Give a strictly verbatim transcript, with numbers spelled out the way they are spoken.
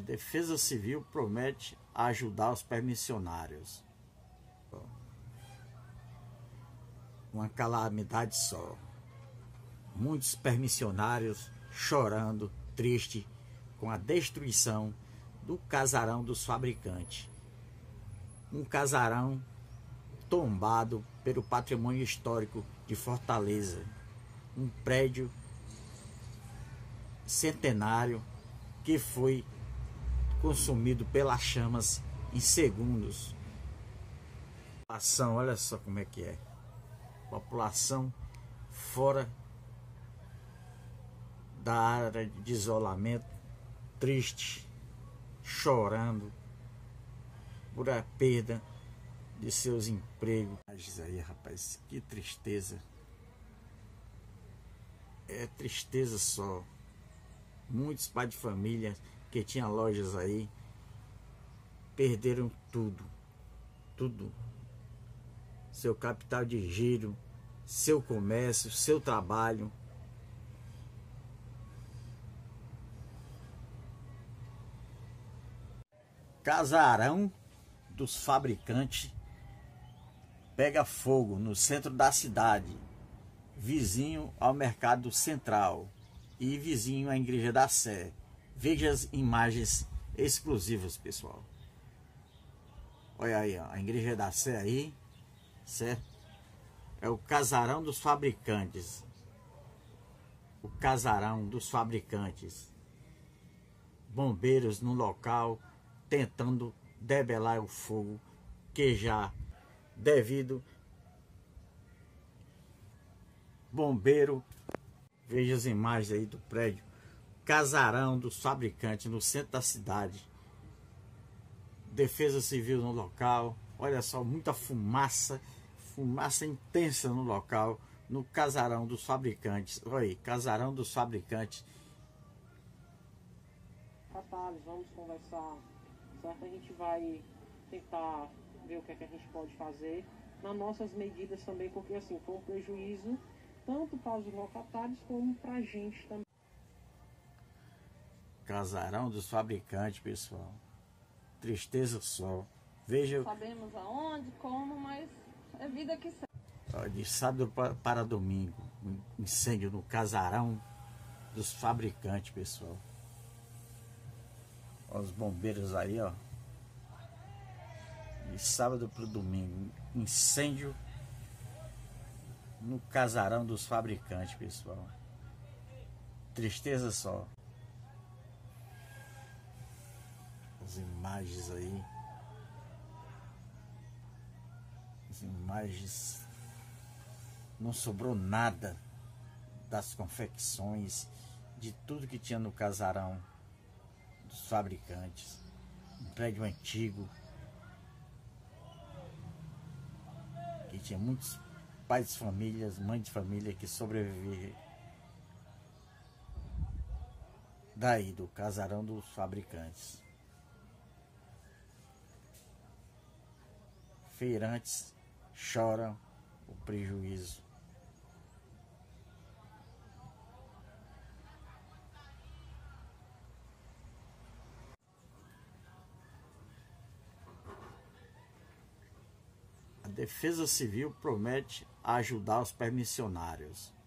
Defesa Civil promete ajudar os permissionários. Uma calamidade só. Muitos permissionários chorando, triste, com a destruição do casarão dos fabricantes. Um casarão tombado pelo patrimônio histórico de Fortaleza. Um prédio centenário que foi consumido pelas chamas em segundos. População, olha só como é que é. População fora da área de isolamento, triste, chorando por a perda de seus empregos. Aí, rapaz, que tristeza. É tristeza só. Muitos pais de família que tinham lojas aí perderam tudo, tudo. Seu capital de giro, seu comércio, seu trabalho. Casarão dos fabricantes pega fogo no centro da cidade, vizinho ao Mercado Central e vizinho à Igreja da Sé. Veja as imagens exclusivas, pessoal. Olha aí, ó, a Igreja da Sé aí, certo? É o casarão dos fabricantes. O casarão dos fabricantes. Bombeiros no local tentando debelar o fogo que já devido bombeiro. Veja as imagens aí do prédio. Casarão dos fabricantes no centro da cidade. Defesa Civil no local. Olha só, muita fumaça. Fumaça intensa no local. No casarão dos fabricantes. Olha aí, casarão dos fabricantes. Thales, vamos conversar, certo? A gente vai tentar ver o que é que a gente pode fazer nas nossas medidas também, porque assim, foi um prejuízo tanto para os locatários como para a gente também. Casarão dos fabricantes, pessoal. Tristeza só. Veja. Sabemos aonde, como, mas é vida que segue. De sábado para domingo, um incêndio no casarão dos fabricantes, pessoal. Olha os bombeiros aí, ó. De sábado para domingo, incêndio no casarão dos fabricantes, pessoal. Tristeza só. As imagens aí. As imagens. Não sobrou nada das confecções, de tudo que tinha no casarão dos fabricantes. Um prédio antigo que tinha muitos pais de famílias, mães de família que sobreviveram daí do casarão dos fabricantes. Feirantes choram o prejuízo. A Defesa Civil promete ajudar os permissionários.